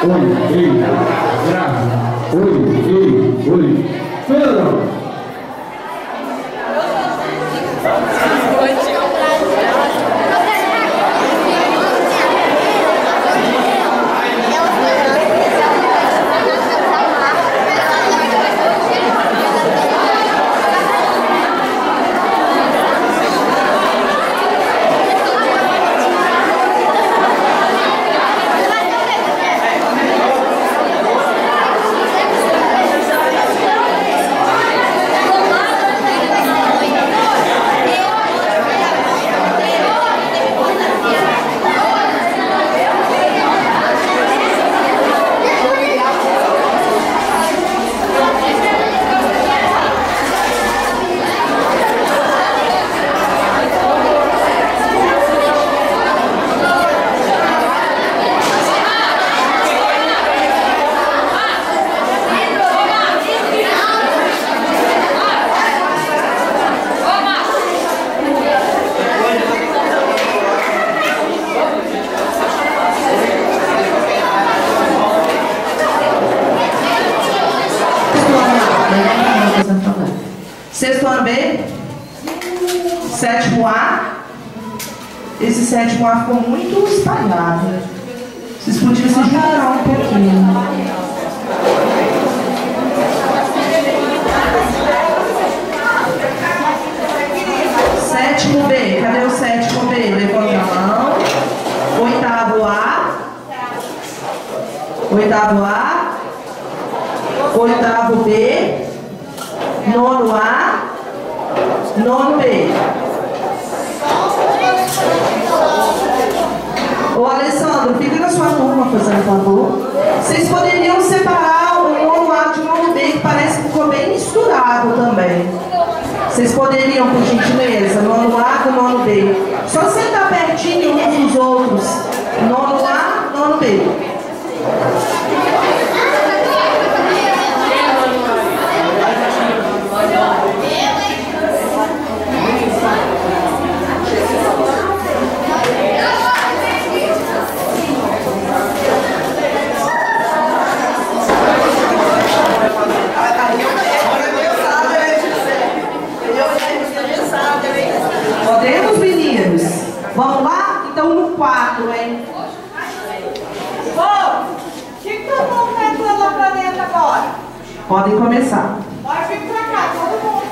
Oi, ei, grave. Oi, ei, oi. Perdão. Sexto ano B, sétimo A. Esse sétimo A ficou muito espalhado. Vocês podiam se juntar um pouquinho. Sétimo B, cadê o sétimo B? Levanta a mão. Oitavo A. Oitavo A. Oitavo B. Nono A, nono B. Ô Alessandro, fica na sua turma, fazendo favor. Vocês poderiam separar o nono A de nono B, que parece que ficou bem misturado também. Vocês poderiam, por gentileza, nono A do nono B. Só sentar pertinho uns dos outros. Nono A, nono B. Podemos, meninos? Vamos lá? Então no 4, hein? Ô, o que todo mundo tá entrando lá pra dentro agora? Podem começar. Pode vir pra cá, todo mundo.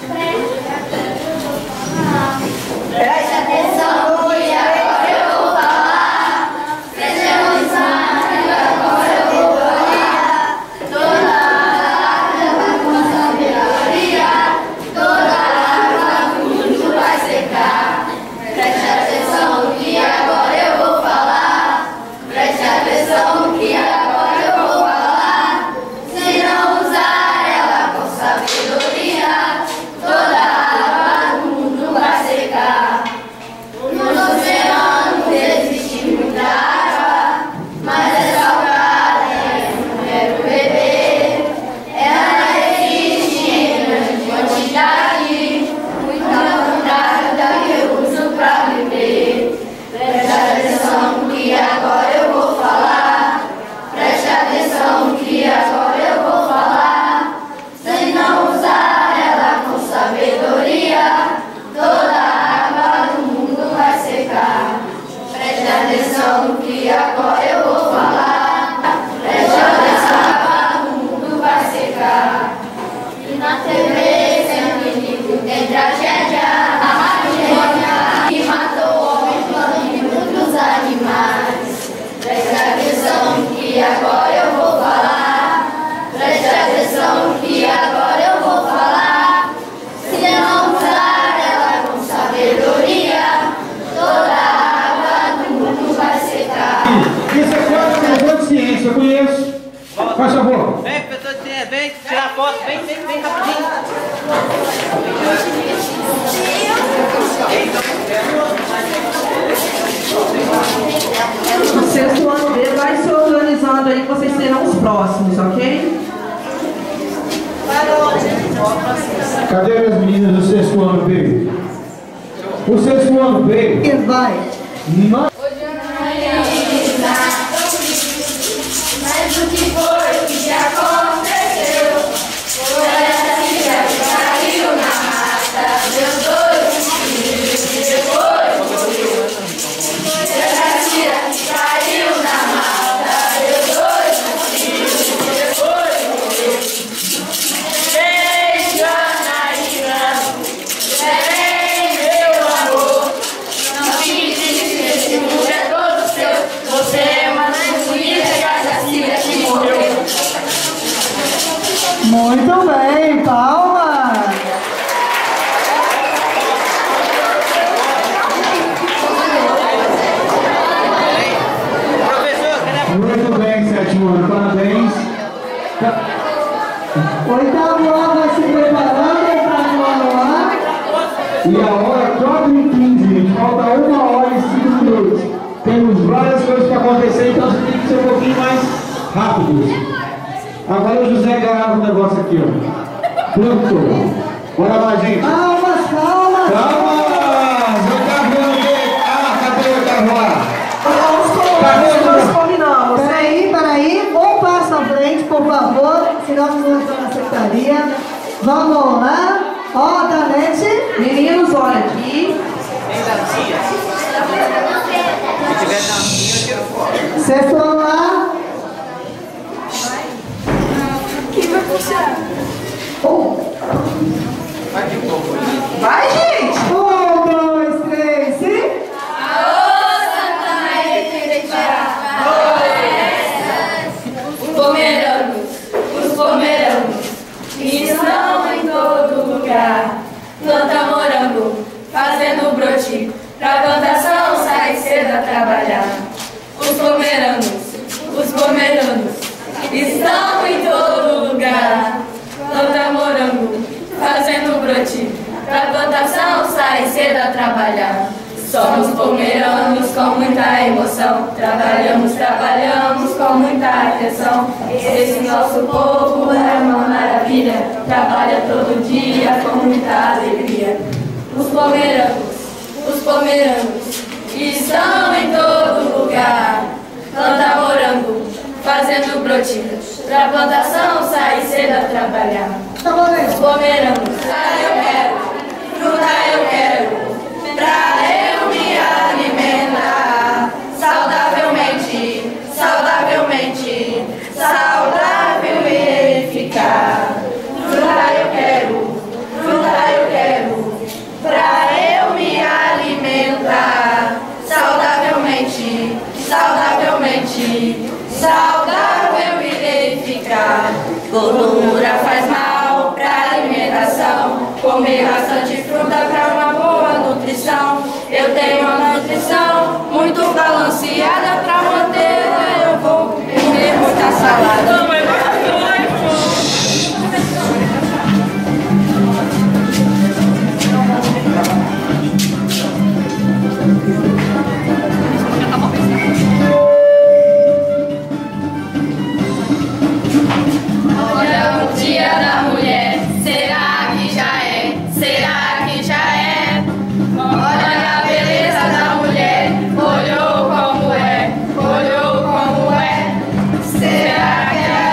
Preste atenção que agora eu vou falar. Preste atenção que agora eu vou falar. Toda água com sabedoria, toda água do mundo vai secar. Preste atenção que agora eu vou falar. Preste atenção que agora eu vou falar. Se não usar ela com sabedoria, toda água do mundo vai secar. No oceano existe muita água, mas é salgada e eu não quero beber. Ela existe em grande quantidade, muita vontade da que eu uso pra beber. Preste atenção que agora eu vou falar. Preste atenção que agora eu vou falar. Se não usar ela com sabedoria, toda a água do mundo vai secar. Preste atenção que agora eu vou falar. Preste atenção, a água do mundo vai secar. E na TV sempre digo tem tragédia, a tragédia que matou o homem e muitos animais. Preste atenção que agora eu vou falar. Preste atenção que agora eu vou falar. Se não usar ela com sabedoria, toda a água do mundo vai secar. Esse aqui é o professor de ciência, eu conheço. Faz favor. Vem, professor de ciência, vem tirar foto, vem rapidinho. O sexto ano B vai se organizando aí, vocês serão os próximos, ok? Cadê minhas meninas do sexto ano B? O sexto ano B. Vai. Nós... Hoje eu não ia Mas o que foi que aconteceu? Foi a filha que caiu na mata, meus dois filhos depois morreu. Foi a filha que caiu na mata, meus dois filhos depois morreu. Beijo, Anaína, bem, meu amor. Não fique triste, esse mundo é todo seu. Você é uma bonita Jacira que morreu. Muito bem, palmas! Professor, cadê Muito bem, sétimo ano, parabéns. Oitavo ano vai se preparando para o ano A. E a hora é 4h15, gente. Falta 1h05. Temos várias coisas para acontecer, então você tem que ser um pouquinho mais rápido. Agora o José ganhava um negócio aqui, ó. Pronto. Bora lá, gente. Palmas, palmas! Calma! Oitavo ano, cadê o oitavo lá? Vamos nós combinamos, hein? Peraí, um passo à frente, por favor, senão nós vamos entrar na secretaria. Vamos lá, ordamente. Meninos, olha aqui. Tem dancinha? Se tiver dancinha, eu tiro fora. Sexto ano lá. Vai de pouco. Vai, gente! 1, 2, 3, e... Os pomerangos estão em todo lugar. Planta morango, fazendo brote, pra plantação sai cedo a trabalhar. Os pomerangos estão em todo lugar. Planta morango, fazendo brote, pra plantação sai cedo a trabalhar. Somos pomeranos com muita emoção, trabalhamos com muita atenção. Esse nosso povo é uma maravilha, trabalha todo dia com muita alegria. Os pomerangos estão em todo lugar. Planta morango, fazendo brote, pra plantação sai cedo a trabalhar. Os pomerangos, fruta eu quero, pra eu me alimentar saudavelmente, saudável e ficar. Fruta eu quero, pra eu me alimentar saudavelmente, saudável irei ficar. Gordura faz mal pra alimentação, comer bastante fruta pra uma boa nutrição. Eu tenho uma nutrição muito balanceada, pra manter eu vou comer muita salada. Olha o dia da mulher, será que já é? Será que já é? Olha a beleza da mulher, olhou como é? Será que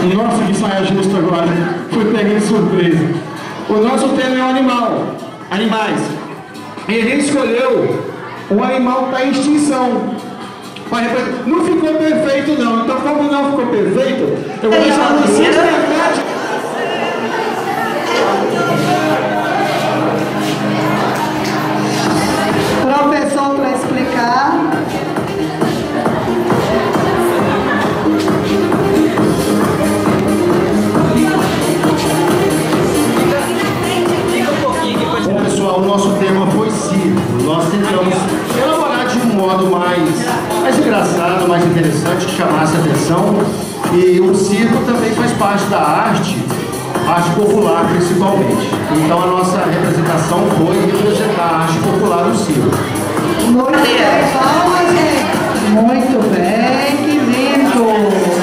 Nossa, que saia justa agora. Fui pego de surpresa. O nosso tema é o animal. Animais. E a gente escolheu um animal que está em extinção. Não ficou perfeito não. Então, como não ficou perfeito, eu vou deixar vocês tentar. Professor, para explicar. Bom, pessoal, o nosso tema foi circo. Nós tentamos elaborar de um modo mais engraçado, mais interessante, que chamasse a atenção. E o circo também faz parte da arte popular principalmente. Então a nossa representação foi representar a arte popular no circo. Muito bem, palmas, gente. Muito bem, que lindo.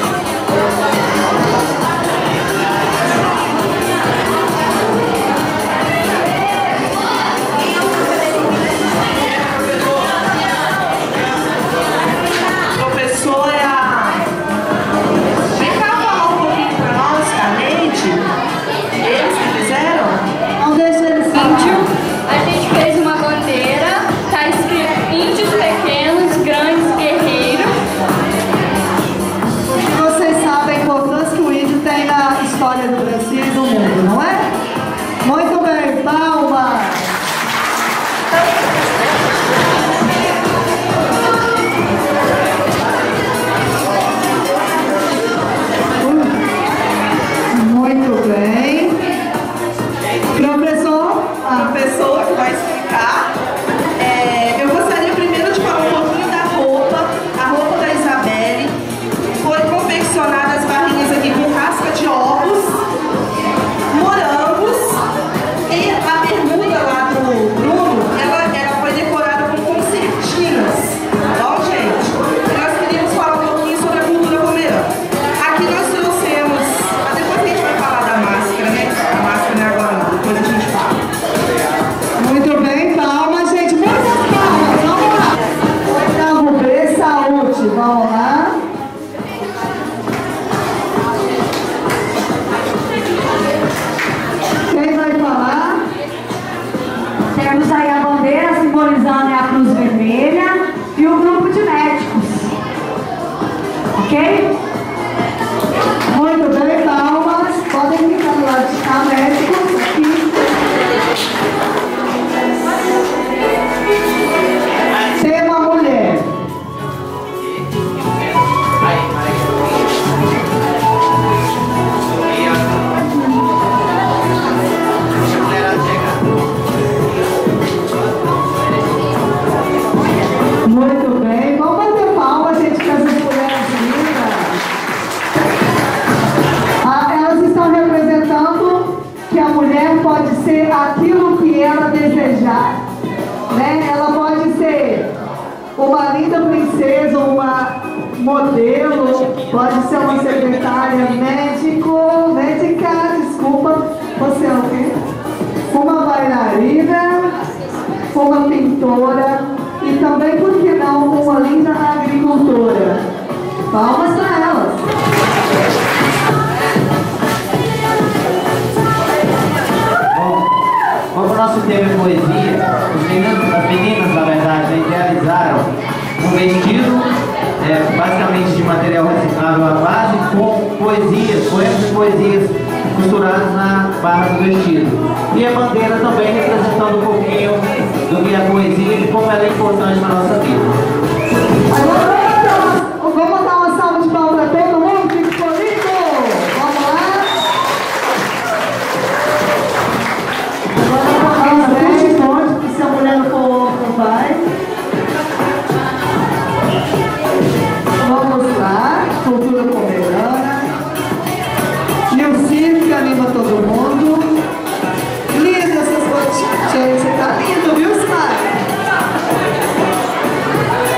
A gente fez uma bandeira, tá escrito índios pequenos, grandes guerreiros. Vocês sabem a importância que o índio tem na história do Brasil e do mundo, não é? Muito bem, palmas! Muito bem. Professor? A pessoa que vai explicar. Eu gostaria primeiro de falar um pouquinho da roupa. A roupa da Isabelle foi confeccionada as barrinhas aqui com casca de ovos, morangos, e a bermuda lá do Bruno, ela foi decorada com concertinas. Bom, gente, nós queríamos falar um pouquinho sobre a cultura pomerana. Aqui nós trouxemos, depois a gente vai falar da máscara, né? A máscara não é agora não, depois a gente fala. Muito bem, palmas, gente. Muitas palmas, vamos lá. Oitavo B, saúde, vamos lá. Quem vai falar? Temos aí a bandeira simbolizando a Cruz Vermelha e o grupo de médicos. Ok? Muito bem, palmas. Podem ficar do lado de cá, médicos, aqui. Tema mulher. Muito bem, vamos bater palmas, gente, para essas mulheres lindas. Elas estão representando que a mulher pode ser aquilo que ela desejar, né? Ela pode ser uma linda princesa, uma modelo, pode ser uma secretária, médica, desculpa, você é o quê? Uma bailarina, uma pintora e também, por que não, uma linda agricultora. Palmas para elas. Como o nosso tema é poesia, as meninas, na verdade, realizaram um vestido basicamente de material reciclável à base com poesias, poemas e poesias costurados na barra do vestido. E a bandeira também representando um pouquinho do que é a poesia e como ela é importante para a nossa vida. Vamos dar uma salva de palmas para todo mundo que ficou lindo. Vamos lá. Agora porque se a mulher não for louca, não vai. Vamos lá, cultura pomerana. E o circo que anima todo mundo. Linda essas botinhas, você tá lindo, viu, Simara?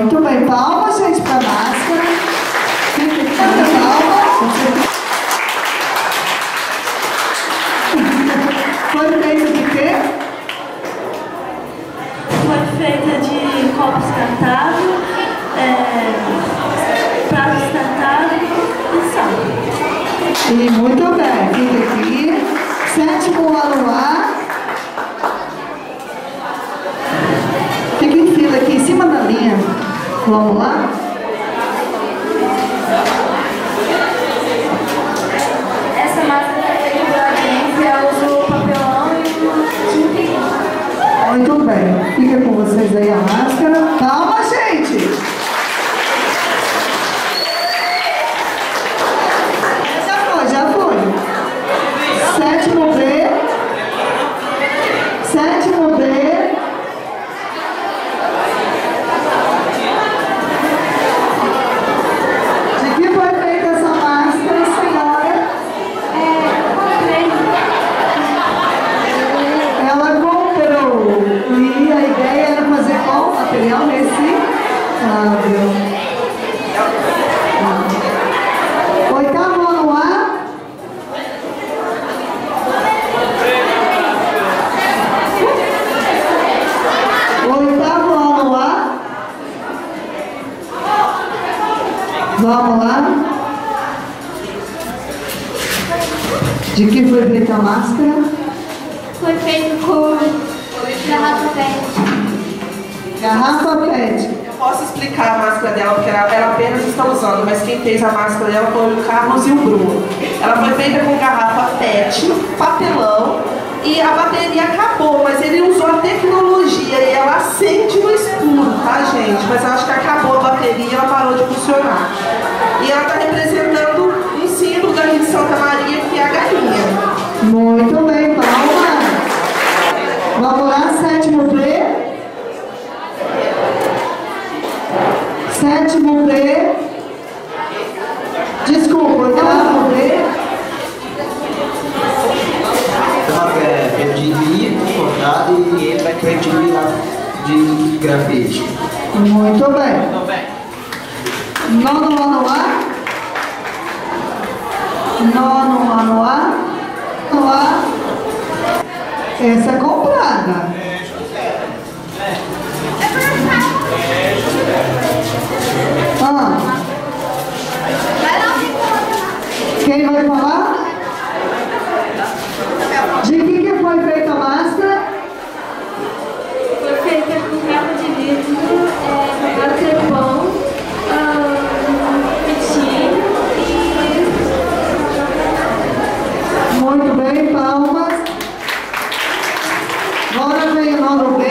Muito bem. Palmas, gente, para a máscara. Palmas. Foi feita de quê? Foi feita de copos cantados, pratos cantados e sal. E muito bem. Fica aqui. 7º ano lá. Fica em fila aqui em cima da linha. Vamos lá? Essa máscara é feita pela gente, ela usa o papelão e o tinteiro. Muito bem. Fica com vocês aí a máscara. Calma, gente! Já foi. 7º B. 7º B. De que foi feita essa máscara, senhora? Ela comprou. E a ideia era fazer qual material reciclável? 8º ano A. Vamos lá. De que foi feita a máscara? Foi feito com garrafa PET. Garrafa PET. Eu posso explicar a máscara dela, porque ela apenas está usando, mas quem fez a máscara dela foi o Carlos e o Bruno. Ela foi feita com garrafa PET, papelão, e a bateria acabou, mas ele usou a tecnologia e ela acende no escuro, tá, gente? Mas eu acho que acabou a bateria e ela parou de funcionar. E ela está representando um símbolo da de Santa Maria, que é a galinha. Muito bem, palmas. Vamos lá, 7º B. 7º B. Desculpa, 8º B. É de linha cortada e ele vai ter de grafite. Muito bem. 9º ano A. 9º ano A. Essa é comprada. Quem vai falar? De que foi feita a máscara? Foi feita com capa de vidro, batetão, petinho e... Muito bem, palmas. Agora vem o nono B.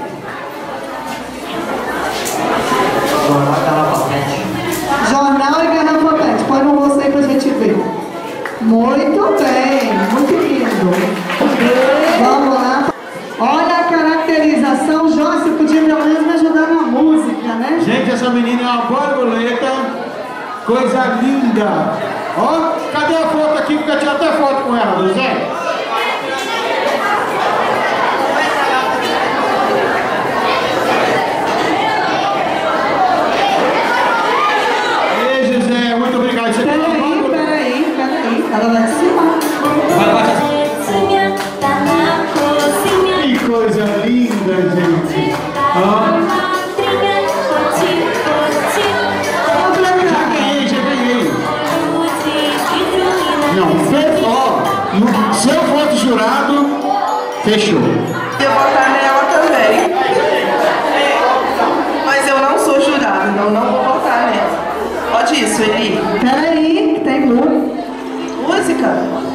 Jornal e garrafa PET. Põe no rosto aí pra gente ver. Muito bem, muito lindo. Vamos lá. Olha a caracterização. Joyce, podia pelo menos me ajudar na música, né? Gente, essa menina é uma borboleta. Coisa linda. Ó, cadê a foto aqui? Porque eu tinha até foto com ela, José. Ei, José, muito obrigado. Você Peraí. Ela vai te ensinar. Que coisa linda, gente. Ó. Já ganhei. Não, ó, se eu fosse jurado, fechou. Eu vou votar nela também. Mas eu não sou jurado, então não vou votar nela. Pode ir, Sueli. Peraí, que tem Música?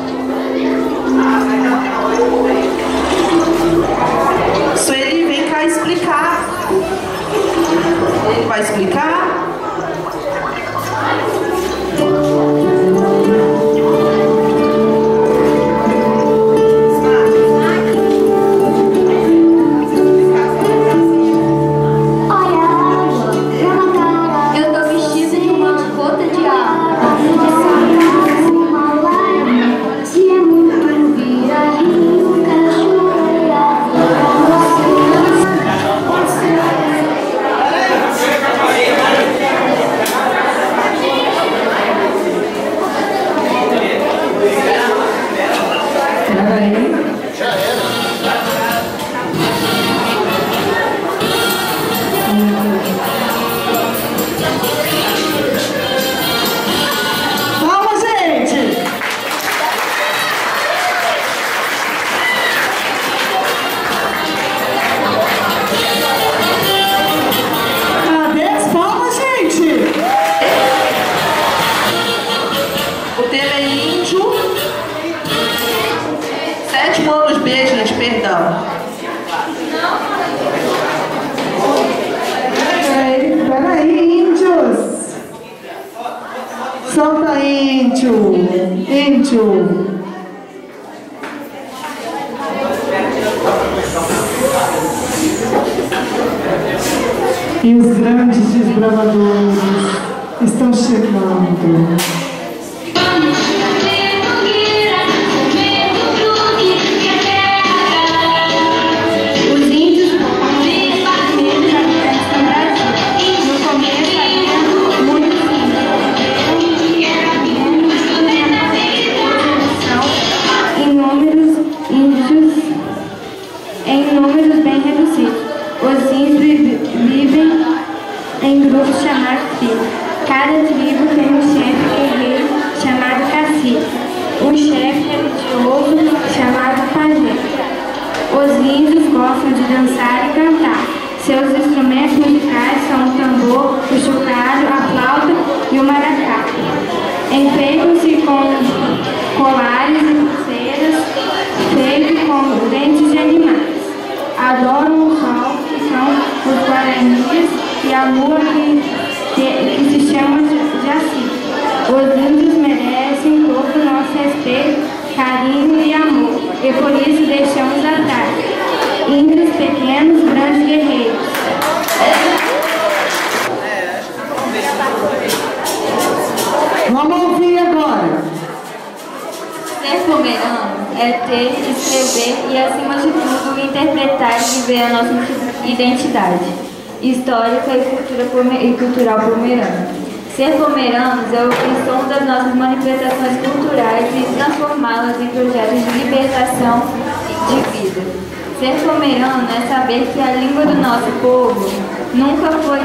Sueli, vem cá explicar. Ele vai explicar? Olha, eu tô vestida de uma gota de água. Solta índio, índio. E os grandes desbravadores estão chegando. Em números bem reduzidos. Os índios vivem em grupos chamados tribos. Cada tribo tem um chefe guerreiro chamado cacique, um chefe religioso chamado pajé. Os índios gostam de dançar e cantar. Seus instrumentos musicais são o tambor, o chocalho, a flauta e o maracá. Enfeitam-se com colares e pulseiras feitos com dentes de animais. Adoram o sol, que são os guaranis, e a lua, que se chama Jaci. Os índios merecem todo o nosso respeito, carinho e amor, e por isso deixamos atrás. Índios pequenos, grandes guerreiros. Vamos ouvir agora. Ser pomerano é ter, escrever e, acima de tudo, interpretar e viver a nossa identidade histórica e cultural pomerana. Ser pomeranos é o que somos das nossas manifestações culturais e transformá-las em projetos de libertação de vida. Ser pomerano é saber que a língua do nosso povo nunca foi...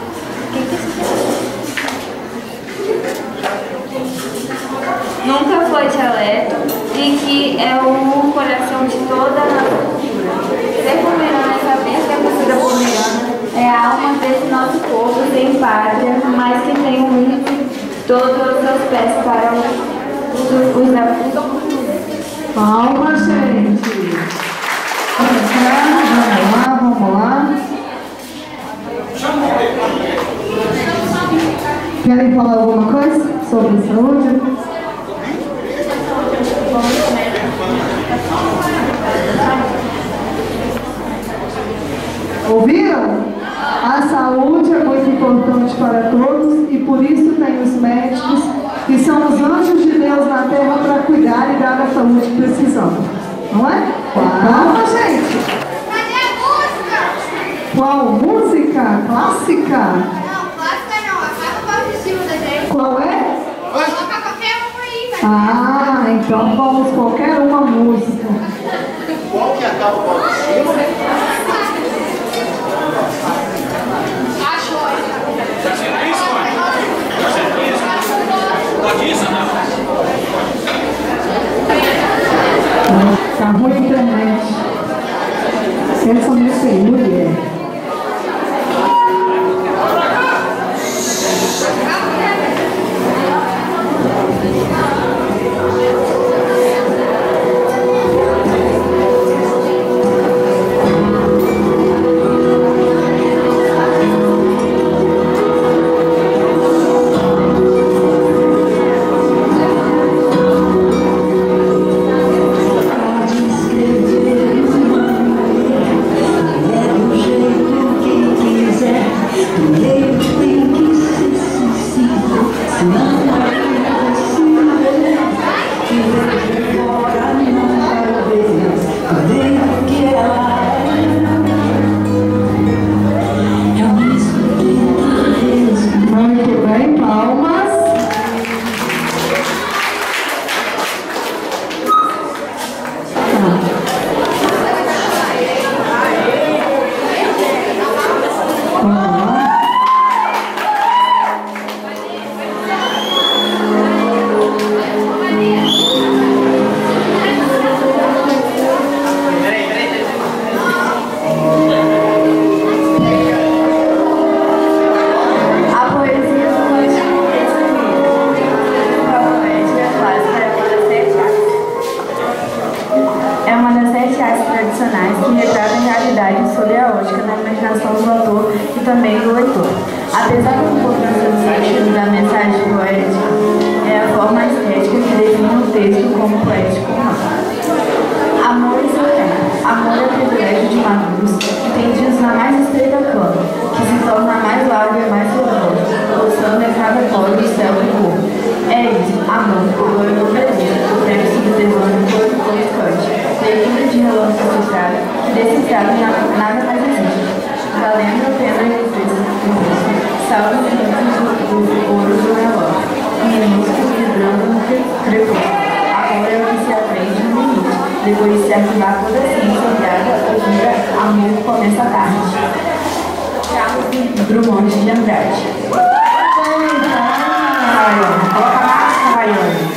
Nunca foi dialeto e que é o coração de toda a nossa cultura. Ser pomerano é saber que a cultura pomerana é a alma desse nosso povo sem pátria, mas que tem unido todos os seus pés para os abusos. Palmas, gente. Vamos lá. Querem falar alguma coisa sobre saúde? Ouviram? A saúde é muito importante para todos e por isso tem os médicos que são os anjos de Deus na terra para cuidar e dar a saúde que precisamos. Não é? Calma, gente! Cadê a música? Qual música? Clássica? Não, clássica não, a cada progressiva da gente. Qual é? Coloca qualquer uma aí, velho. Ah, então vamos qualquer uma música. Qual que é a capa progressiva? Tá ruim a internet. Essa música aí, mulher. Muito bem, palmas. A poesia do Luiz é uma das 7 artes tradicionais que retratam a realidade sob a ótica da imaginação do autor e também do leitor. Apesar da importância do sentido da mensagem poética, mão, o banho no veneno, o tempo subterrâneo, o corpo conectante, leitura de relógio associado, que desse estado nada mais existe. Valendo a pena e defesa do rosto, salvo os minutos do ouro do relógio, minúsculo vibrando no crepúsculo. Agora é o que se aprende no limite, depois de se ativar toda a ciência odiada, ou vira amor começa a tarde. Carlos Drummond de Andrade. Coloca mais, Raiane.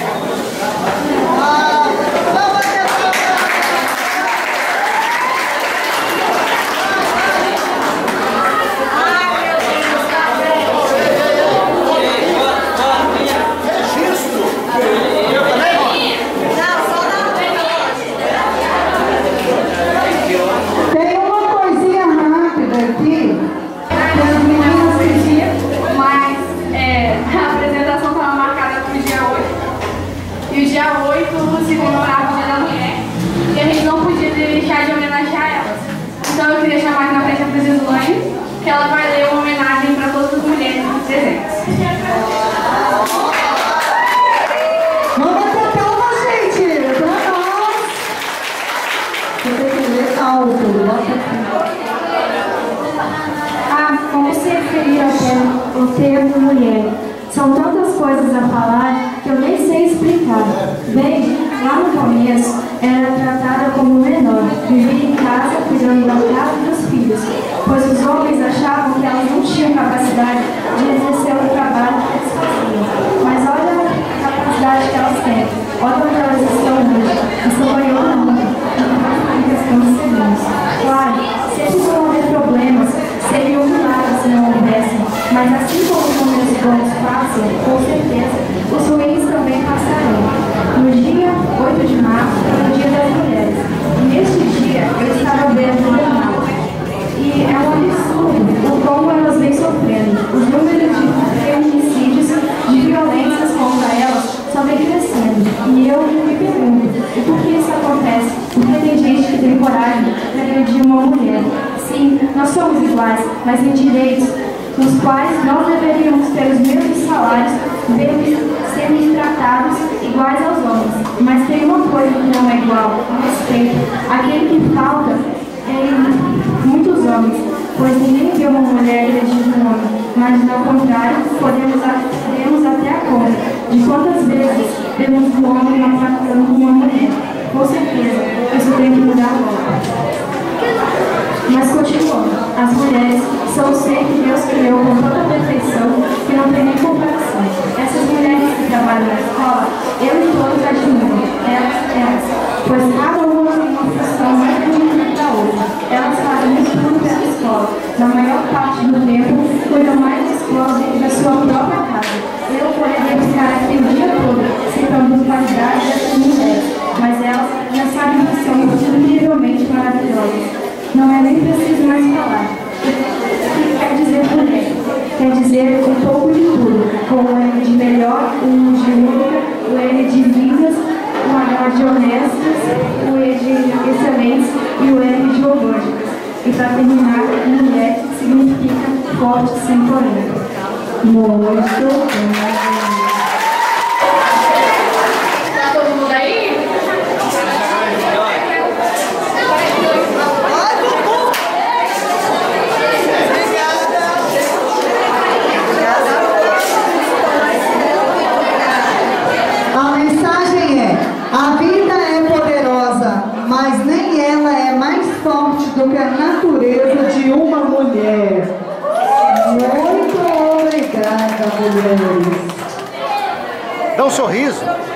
Tem uma coisinha rápida aqui. As meninas pediram, mas a apresentação estava marcada para o dia 8. E o dia 8 se comemorava o Dia da Mulher. E a gente não podia deixar de homenagear elas. Então eu queria chamar aqui na frente a Princesa Elaine, que ela vai ler uma homenagem para todas as mulheres presentes. Vamos bater palma, gente! Pra nós! Você tem que ler alto. Bota aqui. Ah, como se referir ao termo mulher? São tantas coisas a falar que eu nem sei explicar. Bem, lá no começo, era tratada como menor, vivia em casa cuidando da casa e dos filhos, pois os homens achavam que elas não tinham capacidade de exercer o trabalho que eles faziam. Mas olha a capacidade que elas têm, olha onde elas estão hoje, estão ganhando muito, em questão de segundos. Claro, sempre vão haver problemas, seria um milagre se não houvessem, mas assim como os momentos bons passam, com certeza, os ruins também passarão. No dia 8 de março, é o Dia das Mulheres, e neste dia eu estava vendo o jornal. E é um absurdo o como elas vêm sofrendo. Os números de feminicídios, de violências contra elas, só vem crescendo. E eu me pergunto, e por que isso acontece? Porque tem gente que tem coragem de agredir uma mulher. Sim, nós somos iguais, mas em direitos nos quais nós deveríamos ter os mesmos salários, sermos tratados iguais aos homens. Mas tem uma coisa que não é igual, o respeito. Aquele que falta em muitos homens, pois ninguém vê uma mulher agredir um homem, mas ao contrário, podemos até a conta de quantas vezes vemos um homem maltratando uma mulher. Com certeza, isso tem que mudar logo. Mas continuando, as mulheres são o ser que Deus criou com toda a perfeição que não tem nem comparação. Essas mulheres que trabalham na escola, eu e todos admiram, elas, pois cada uma tem uma função mais bonita que a outra. Elas fazem muito tudo pela escola. Na maior parte do tempo, cuidam mais da escola do que da sua própria casa. Eu poderia ficar aqui o dia todo citando as qualidades dessas mulheres, mas elas já sabem que são incrivelmente maravilhosas. Não é nem preciso mais falar. O que quer dizer mulher? Quer dizer um pouco de tudo, com o N de melhor, o U de única, o N de lindas, o H de honestas, o E de excelentes e o M de orgulhosas. E para terminar, mulher significa forte sem polêmica. Muito bem. Tá todo mundo aí? A mensagem é: a vida é poderosa, mas nem ela é mais forte do que a natureza de uma mulher. Muito obrigada, mulheres. Dá um sorriso.